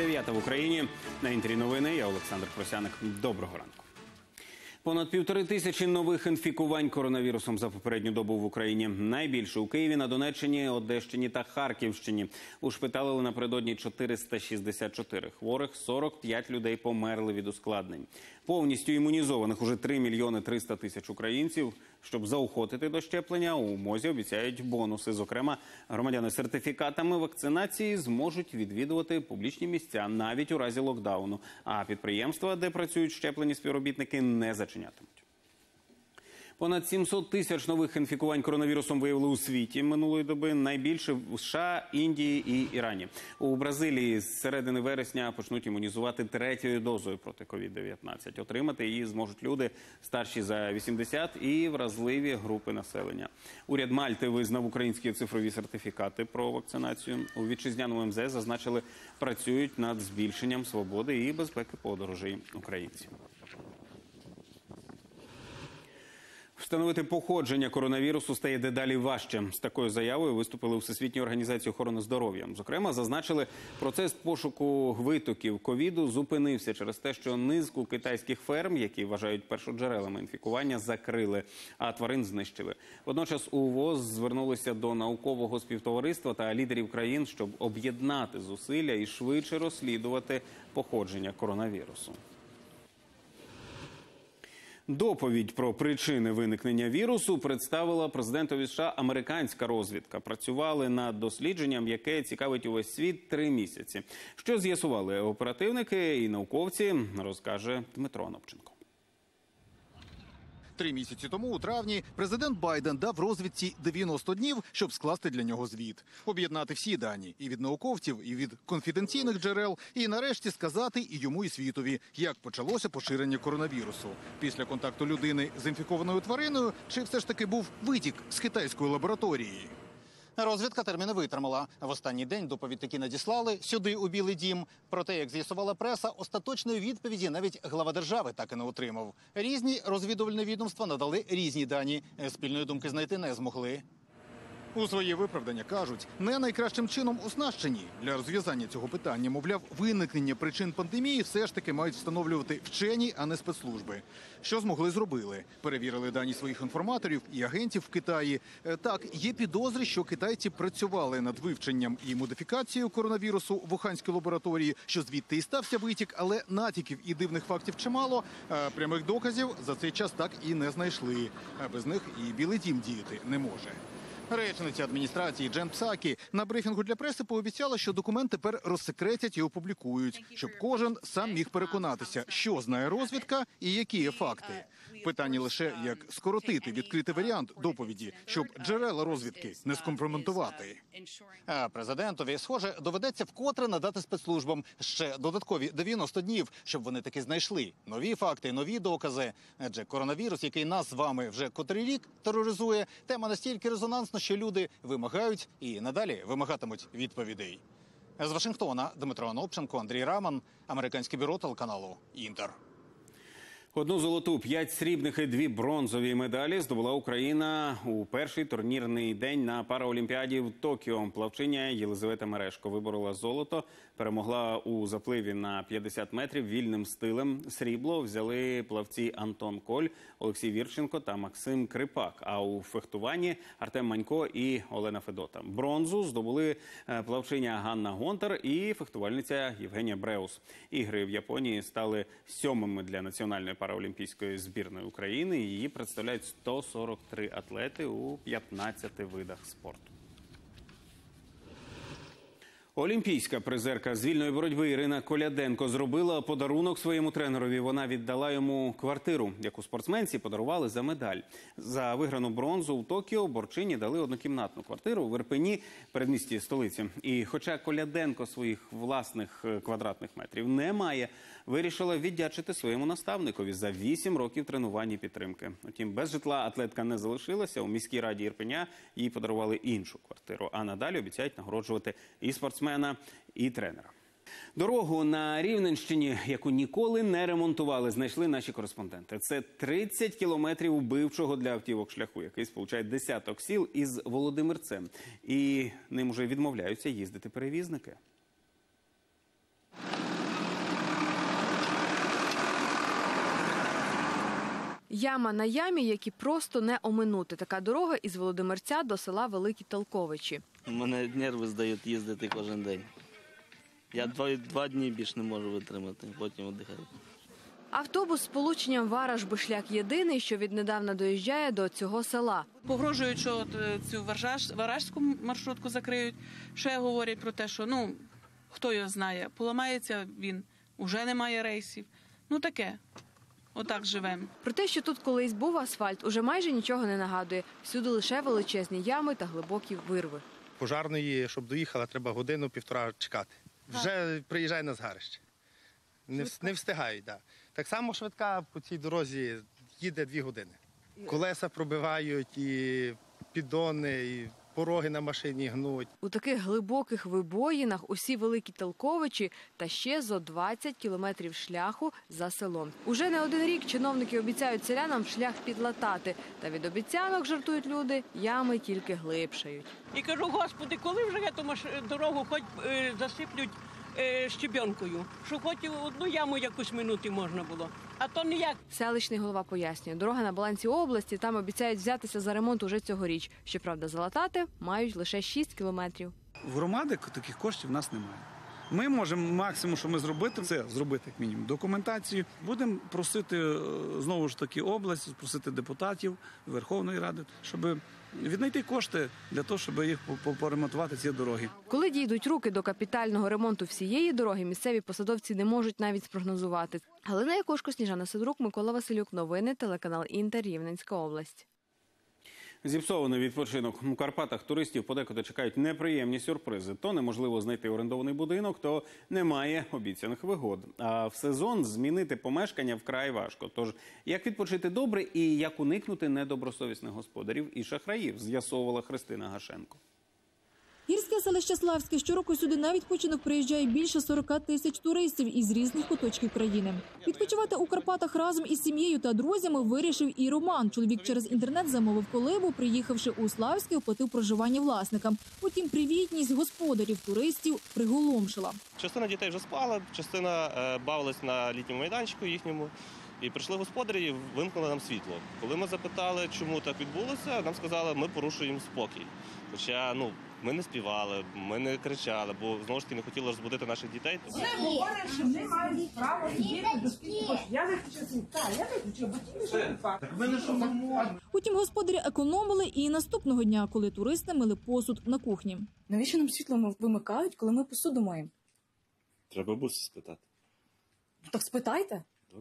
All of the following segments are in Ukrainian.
9 в Україні. На інтері новини. Я Олександр Просяник. Доброго ранку. Понад 1500 нових інфікувань коронавірусом за попередню добу в Україні. Найбільше у Києві, на Донеччині, Одещині та Харківщині. Ушпиталили напередодні 464 хворих, 45 людей померли від ускладнень. Повністю імунізованих уже 3 мільйони 300 тисяч українців. Щоб заохотити до щеплення, у МОЗі обіцяють бонуси. Зокрема, громадяни з сертифікатами вакцинації зможуть відвідувати публічні місця навіть у разі локдауну. А підприємства, де працюють щеплені співробітники, не зачинятимуть. Понад 700 тисяч нових інфікувань коронавірусом виявили у світі минулої доби. Найбільше в США, Індії і Ірані. У Бразилії з середини вересня почнуть імунізувати третьою дозою проти COVID-19. Отримати її зможуть люди старші за 80 і вразливі групи населення. Уряд Мальти визнав українські цифрові сертифікати про вакцинацію. У вітчизняному МЗС зазначили, працюють над збільшенням свободи і безпеки подорожей українців. Встановити походження коронавірусу стає дедалі важче. З такою заявою виступили у Всесвітній організації охорони здоров'я. Зокрема, зазначили, процес пошуку витоків ковіду зупинився через те, що низку китайських ферм, які вважають першоджерелами інфікування, закрили, а тварин знищили. Водночас у ВОЗ звернулися до наукового співтовариства та лідерів країн, щоб об'єднати зусилля і швидше розслідувати походження коронавірусу. Доповідь про причини виникнення вірусу представила президентові США американська розвідка. Працювали над дослідженням, яке цікавить увесь світ 3 місяці. Що з'ясували оперативники і науковці, розкаже Дмитро Анопченко. 3 місяці тому, у травні, президент Байден дав розвідці 90 днів, щоб скласти для нього звіт. Об'єднати всі дані – і від науковців, і від конфіденційних джерел, і нарешті сказати і йому, і світові, як почалося поширення коронавірусу. Після контакту людини з інфікованою твариною, чи все ж таки був витік з китайської лабораторії? Розвідка терміни витримала. В останній день доповідь таки надіслали сюди, у Білий дім. Проте, як з'ясувала преса, остаточної відповіді навіть глава держави так і не отримав. Різні розвідувальні відомства надали різні дані. Спільної думки знайти не змогли. У своє виправдання кажуть, не найкращим чином оснащені. Для розв'язання цього питання, мовляв, виникнення причин пандемії все ж таки мають встановлювати вчені, а не спецслужби. Що змогли – зробили. Перевірили дані своїх інформаторів і агентів в Китаї. Так, є підозри, що китайці працювали над вивченням і модифікацією коронавірусу в Уханській лабораторії, що звідти і стався витік, але натяків і дивних фактів чимало. Прямих доказів за цей час так і не знайшли. Без них і Білий дім діяти не може. Речниця адміністрації Джен Псакі на брифінгу для преси пообіцяла, що документ тепер розсекретять і опублікують, щоб кожен сам міг переконатися, що знає розвідка і які є факти. Питання лише, як скоротити відкритий варіант доповіді, щоб джерела розвідки не скомпрометувати. А президентові, схоже, доведеться вкотре надати спецслужбам ще додаткові 90 днів, щоб вони таки знайшли нові факти, нові докази. Адже коронавірус, який нас з вами вже котрий рік тероризує, тема настільки резонансна, що люди вимагають і надалі вимагатимуть відповідей. З Вашингтона Дмитро Анопченко, Андрій Раман, американське бюро телеканалу «Інтер». 1 золоту, 5 срібних і 2 бронзові медалі здобула Україна у перший турнірний день на Параолімпіаді в Токіо. Плавчиня Єлизавета Мережко виборола золото, перемогла у запливі на 50 метрів вільним стилем. Срібло взяли плавці Антон Коль, Олексій Вірченко та Максим Крипак. А у фехтуванні Артем Манько і Олена Федота. Бронзу здобули плавчиня Ганна Гонтар і фехтувальниця Євгенія Бреус. Ігри в Японії стали 7-ми для національної параолімпійської збірної України. Її представляють 143 атлети у 15 видах спорту. Олімпійська призерка з вільної боротьби Ірина Коляденко зробила подарунок своєму тренерові. Вона віддала йому квартиру, яку спортсменці подарували за медаль. За виграну бронзу у Токіо борчині дали однокімнатну квартиру в Ірпені, передмісті столиці. І хоча Коляденко своїх власних квадратних метрів не має, вирішила віддячити своєму наставникові за 8 років тренувань і підтримки. Утім, без житла атлетка не залишилася. У міській раді Ірпеня їй подарували іншу квартиру. А надалі обіцяють нагороджувати і спортсмена, і тренера. Дорогу на Рівненщині, яку ніколи не ремонтували, знайшли наші кореспонденти. Це 30 кілометрів вбивчого для автівок шляху, який сполучає десяток сіл із Володимирцем. І ним уже відмовляються їздити перевізники. Яма на ямі, які просто не оминути. Така дорога із Володимирця до села Великі Толковичі. У мене нерви здають їздити кожен день. Я два дні більше не можу витримати, потім віддихаю. Автобус з сполученням Вараш-Бишляк єдиний, що віднедавна доїжджає до цього села. Погрожують, що цю варажську маршрутку закриють. Ще говорять про те, що, хто його знає, поламається він, уже немає рейсів. Таке. Отак живемо. Про те, що тут колись був асфальт, уже майже нічого не нагадує. Всюди лише величезні ями та глибокі вирви. Пожарної, щоб доїхала, треба годину-півтора чекати. Вже приїжджає на згарище. Не встигають, так. Так само швидка по цій дорозі їде 2 години. Колеса пробивають, і піддони, і пороги на машині гнуть. У таких глибоких вибоїнах усі Великі Толковичі та ще зо 20 кілометрів шляху за селом. Уже не один рік чиновники обіцяють селянам шлях підлатати. Та від обіцянок, жартують люди, ями тільки глибшають. І кажу, Господи, коли вже ту дорогу хоч засиплють щебенкою, що хоч одну яму якусь минути можна було, а то ніяк. Селищний голова пояснює, дорога на балансі області, там обіцяють взятися за ремонт уже цьогоріч. Щоправда, залатати мають лише 6 кілометрів. В громади таких коштів в нас немає. Ми можемо максимум, що ми зробити, це зробити як мінімум документацію. Будемо просити знову ж таки область, просити депутатів Верховної Ради, щоб віднайти кошти для того, щоб їх поремонтувати ці дороги. Коли дійдуть руки до капітального ремонту всієї дороги, місцеві посадовці не можуть навіть спрогнозувати. Галина Якошко, Сніжана Сидорук, Микола Василюк. Новини, телеканал Інтер, Рівненська область. Зіпсований відпочинок. У Карпатах туристів подекуди чекають неприємні сюрпризи. То неможливо знайти орендований будинок, то немає обіцяних вигод. А в сезон змінити помешкання вкрай важко. Тож, як відпочити добре і як уникнути недобросовісних господарів і шахраїв, з'ясовувала Христина Гашенко. Гірське селище Славське. Щороку сюди на відпочинок приїжджає більше 40 тисяч туристів із різних куточків країни. Відпочивати у Карпатах разом із сім'єю та друзями вирішив і Роман. Чоловік через інтернет замовив колибу, приїхавши у Славське, оплатив проживання власникам. Утім, привітність господарів туристів приголомшила. Частина дітей вже спала, частина бавилась на літньому майданчику їхньому. І прийшли господарі і вимкнули нам світло. Коли ми запитали, чому так відбулося, нам сказали, ми порушуємо спокій. Хоча, ми не співали, ми не кричали, бо, знову ж таки, не хотіли розбудити наших дітей. Вони говорять, що вони мають право сидіти до скільки хочуть. Я виключу світло, я виключу, бо ті не факт. Утім, господарі економили і наступного дня, коли туристи мили посуд на кухні. Навіщо нам світло вимикають, коли ми посуду маємо? Треба бус спитати. Так спитайте.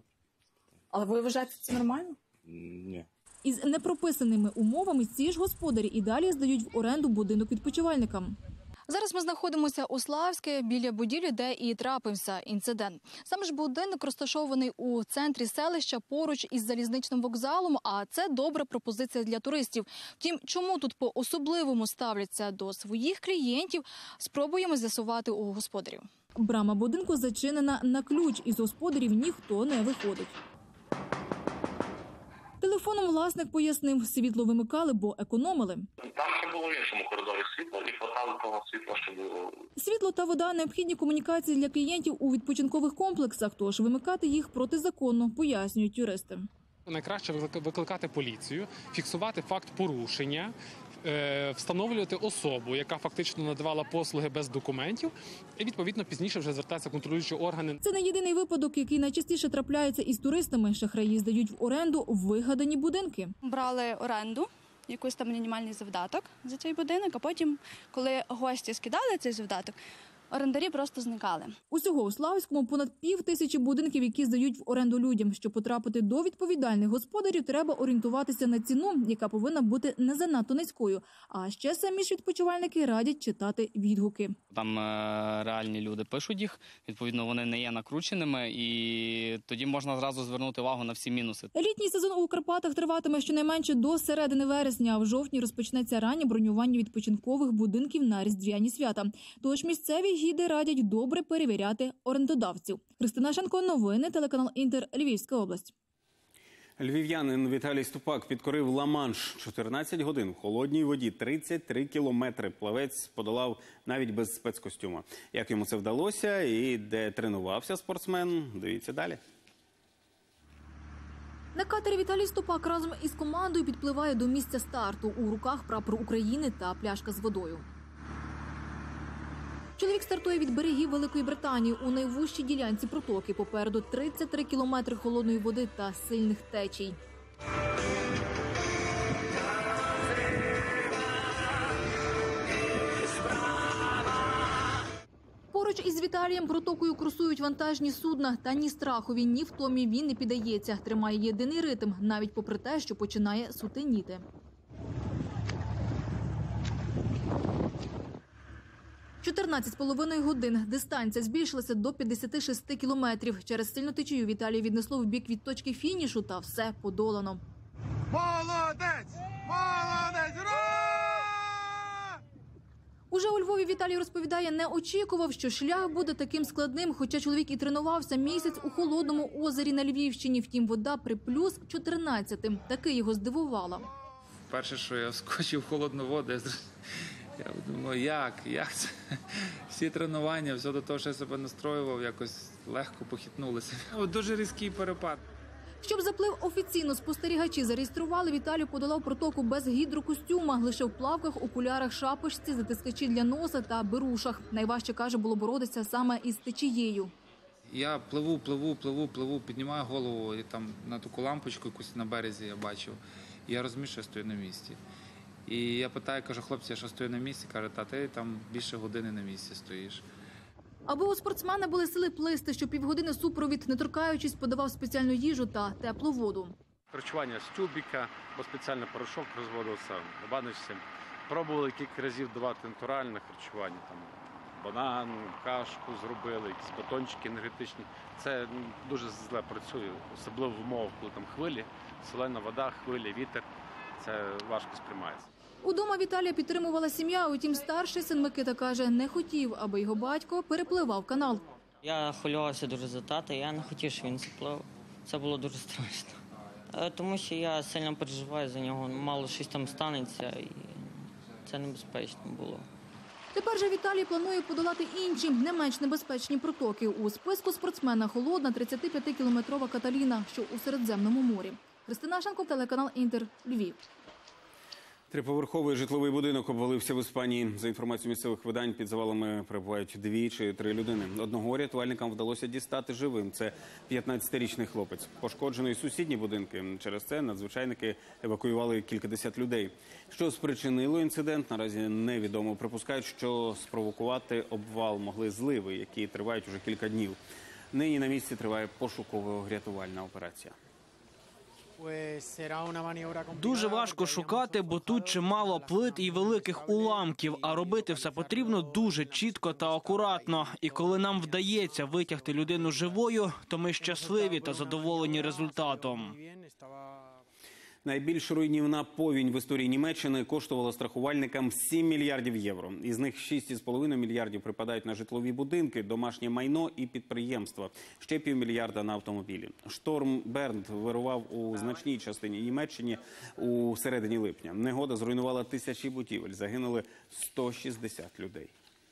Але ви вважаєте, це нормально? Ні. Із непрописаними умовами ці ж господарі і далі здають в оренду будинок відпочивальникам. Зараз ми знаходимося у Славське, біля будівлі, де і трапився інцидент. Саме ж будинок розташований у центрі селища, поруч із залізничним вокзалом, а це добра пропозиція для туристів. Втім, чому тут по-особливому ставляться до своїх клієнтів, спробуємо з'ясувати у господарів. Брама будинку зачинена на ключ, із господарів ніхто не виходить. Телефоном власник пояснив, світло вимикали, бо економили. Там ще було в іншому коридорі світло, і хватало того світла, що було. Світло та вода – необхідні комунікації для клієнтів у відпочинкових комплексах, тож вимикати їх протизаконно, пояснюють юристи. Найкраще викликати поліцію, фіксувати факт порушення, встановлювати особу, яка фактично надавала послуги без документів, і, відповідно, пізніше вже звертаються контролюючі органи. Це не єдиний випадок, який найчастіше трапляється із туристами. Шахраї здають в оренду вигадані будинки. Брали оренду, якийсь там мінімальний завдаток за цей будинок, а потім, коли гості скидали цей завдаток, орендарі просто зникали. Усього у Славському понад 5000 будинків, які здають в оренду людям. Щоб потрапити до відповідальних господарів, треба орієнтуватися на ціну, яка повинна бути не занадто низькою. А ще самі ж відпочивальники радять читати відгуки. Там реальні люди пишуть їх, відповідно, вони не є накрученими, і тоді можна зразу звернути увагу на всі мінуси. Літній сезон у Карпатах триватиме щонайменше до середини вересня, а в жовтні розпочнеться раннє бронювання відпочинкових будинків на різдвяні свята. Тож місцеві гіди радять добре перевіряти орендодавців. Христина Гашенко, новини, телеканал Інтер, Львівська область. Львів'янин Віталій Ступак підкорив Ла-Манш 14 годин в холодній воді, 33 кілометри. Плавець подолав навіть без спецкостюма. Як йому це вдалося і де тренувався спортсмен, дивіться далі. На катері Віталій Ступак разом із командою підпливає до місця старту. У руках прапор України та пляшка з водою. Чоловік стартує від берегів Великої Британії у найвужчій ділянці протоки. Попереду 33 кілометри холодної води та сильних течій. Поруч із Віталієм протокою курсують вантажні судна. Та ні страхові, ні втомі він не піддається. Тримає єдиний ритм, навіть попри те, що починає сутеніти. – 14,5 годин. Дистанція збільшилася до 56 кілометрів. Через сильну течію Віталія віднесло в бік від точки фінішу, та все подолано. Молодець! Молодець! Ура! Уже у Львові Віталій розповідає, не очікував, що шлях буде таким складним, хоча чоловік і тренувався місяць у Холодному озері на Львівщині. Втім, вода при плюс 14. Таки його здивувало. Перше, що я вскочив в холодну воду, я думаю, як це? Всі тренування, все до того, що я себе настроював, якось легко похитнулося. Дуже різкий перепад. Щоб заплив офіційно, спостерігачі зареєстрували, Віталій подолав протоку без гідрокостюма, лише в плавках, окулярах, шапочці, затискачі для носа та берушах. Найважче, каже, було боротися саме із течією. Я пливу, піднімаю голову, і там на таку лампочку якусь на березі я бачив. І я розумію, що я стою на місці. І я питаю, кажу, хлопці, я що стою на місці? Каже, та ти там більше години на місці стоїш. Аби у спортсмена були сили плисти, що півгодини супровід, не торкаючись, подавав спеціальну їжу та теплу воду. Харчування з тюбіка, бо спеціальний порошок розводився в баночці. Пробували кілька разів давати натуральне харчування. Там банан, кашку зробили, якісь батончики енергетичні. Це дуже зле працює, особливо в умовах, коли там хвилі, солена вода, хвилі, вітер. Це важко сприймається. Удома Віталія підтримувала сім'я, утім старший син Микита каже, не хотів, аби його батько перепливав канал. Я хвилювався дуже за тата, я не хотів, щоб він заплив. Це було дуже страшно. Тому що я сильно переживаю за нього, мало щось там станеться, і це небезпечно було. Тепер же Віталій планує подолати інші, не менш небезпечні протоки. У списку спортсмена холодна 35-кілометрова Каталіна, що у Середземному морі. Христина Шанко, телеканал Інтер, Львів. Триповерховий житловий будинок обвалився в Іспанії. За інформацією місцевих видань, під завалами перебувають 2 чи 3 людини. Одного рятувальникам вдалося дістати живим. Це 15-річний хлопець. Пошкоджені сусідні будинки. Через це надзвичайники евакуювали кількадесят людей. Що спричинило інцидент, наразі невідомо. Припускають, що спровокувати обвал могли зливи, які тривають уже кілька днів. Нині на місці триває пошуково-рятувальна операція. Дуже важко шукати, бо тут чимало плит і великих уламків, а робити все потрібно дуже чітко та акуратно. І коли нам вдається витягти людину живою, то ми щасливі та задоволені результатом. Найбільш руйнівна повінь в історії Німеччини коштувала страхувальникам 7 мільярдів євро. Із них 6,5 мільярдів припадають на житлові будинки, домашнє майно і підприємства. Ще півмільярда на автомобілі. Шторм Бернд вирував у значній частині Німеччини у середині липня. Негода зруйнувала тисячі будівель, загинули 160 людей.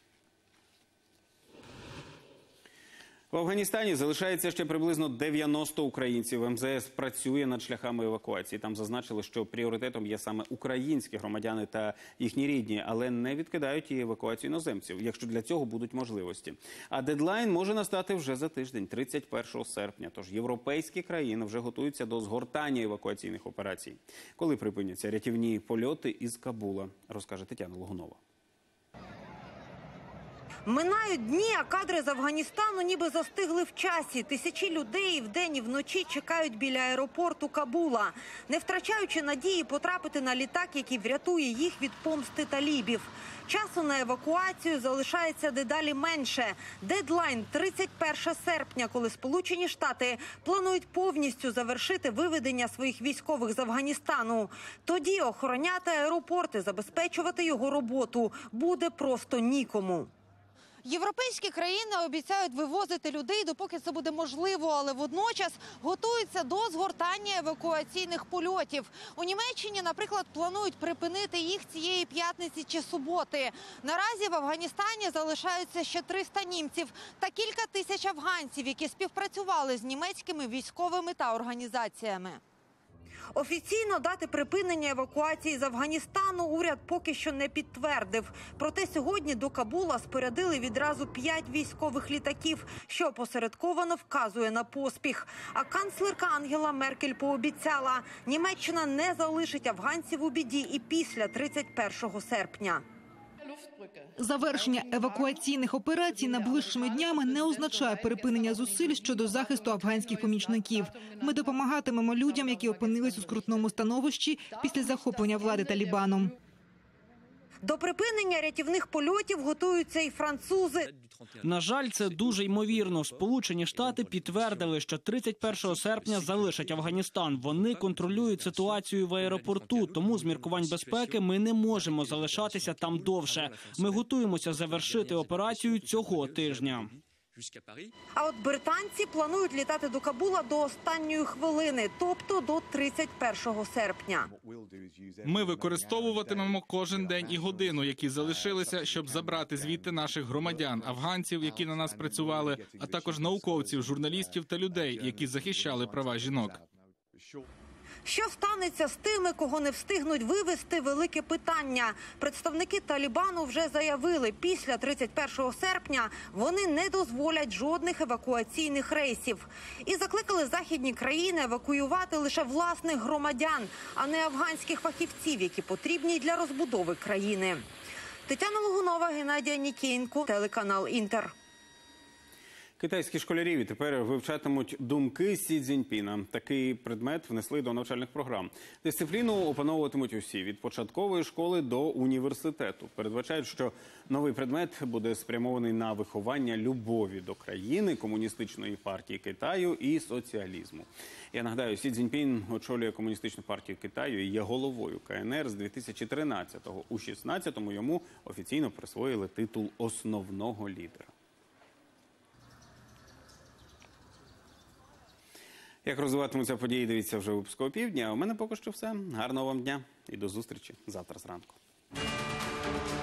В Афганістані залишається ще приблизно 90 українців. МЗС працює над шляхами евакуації. Там зазначили, що пріоритетом є саме українські громадяни та їхні рідні, але не відкидають і евакуацію іноземців, якщо для цього будуть можливості. А дедлайн може настати вже за тиждень, 31 серпня. Тож європейські країни вже готуються до згортання евакуаційних операцій. Коли припиняться рятівні польоти із Кабула, розкаже Тетяна Логунова. Минають дні, а кадри з Афганістану ніби застигли в часі. Тисячі людей вдень і вночі чекають біля аеропорту Кабула, не втрачаючи надії потрапити на літак, який врятує їх від помсти талібів. Часу на евакуацію залишається дедалі менше. Дедлайн – 31 серпня, коли Сполучені Штати планують повністю завершити виведення своїх військових з Афганістану. Тоді охороняти аеропорт і забезпечувати його роботу буде просто нікому. Європейські країни обіцяють вивозити людей, допоки це буде можливо, але водночас готуються до згортання евакуаційних польотів. У Німеччині, наприклад, планують припинити їх цієї п'ятниці чи суботи. Наразі в Афганістані залишаються ще 300 німців та кілька тисяч афганців, які співпрацювали з німецькими військовими та організаціями. Офіційно дати припинення евакуації з Афганістану уряд поки що не підтвердив. Проте сьогодні до Кабула спорядили відразу 5 військових літаків, що опосередковано вказує на поспіх. А канцлерка Ангела Меркель пообіцяла, Німеччина не залишить афганців у біді і після 31 серпня. Завершення евакуаційних операцій найближчими днями не означає припинення зусиль щодо захисту афганських помічників. Ми допомагатимемо людям, які опинились у скрутному становищі після захоплення влади Талібаном. До припинення рятівних польотів готуються і французи. На жаль, це дуже ймовірно. Сполучені Штати підтвердили, що 31 серпня залишать Афганістан. Вони контролюють ситуацію в аеропорту, тому з міркувань безпеки ми не можемо залишатися там довше. Ми готуємося завершити операцію цього тижня. А от британці планують літати до Кабула до останньої хвилини, тобто до 31 серпня. Ми використовуватимемо кожен день і годину, які залишилися, щоб забрати звідти наших громадян, афганців, які на нас працювали, а також науковців, журналістів та людей, які захищали права жінок. Що станеться з тими, кого не встигнуть вивезти – велике питання. Представники Талібану вже заявили, після 31 серпня вони не дозволять жодних евакуаційних рейсів. І закликали західні країни евакуювати лише власних громадян, а не афганських фахівців, які потрібні для розбудови країни. Тетяна Логунова, Геннадія Нікієнко, телеканал «Інтер». Китайські школярі тепер вивчатимуть думки Сі Цзіньпіна. Такий предмет внесли до навчальних програм. Дисципліну опановуватимуть усі – від початкової школи до університету. Передбачають, що новий предмет буде спрямований на виховання любові до країни, комуністичної партії Китаю і соціалізму. Я нагадаю, Сі Цзіньпін очолює Комуністичну партію Китаю і є головою КНР з 2013-го. У 2016-му йому офіційно присвоїли титул основного лідера. Як розвиватимуться події, дивіться вже у випуску «Опівдня». А у мене поки що все. Гарного вам дня і до зустрічі завтра зранку.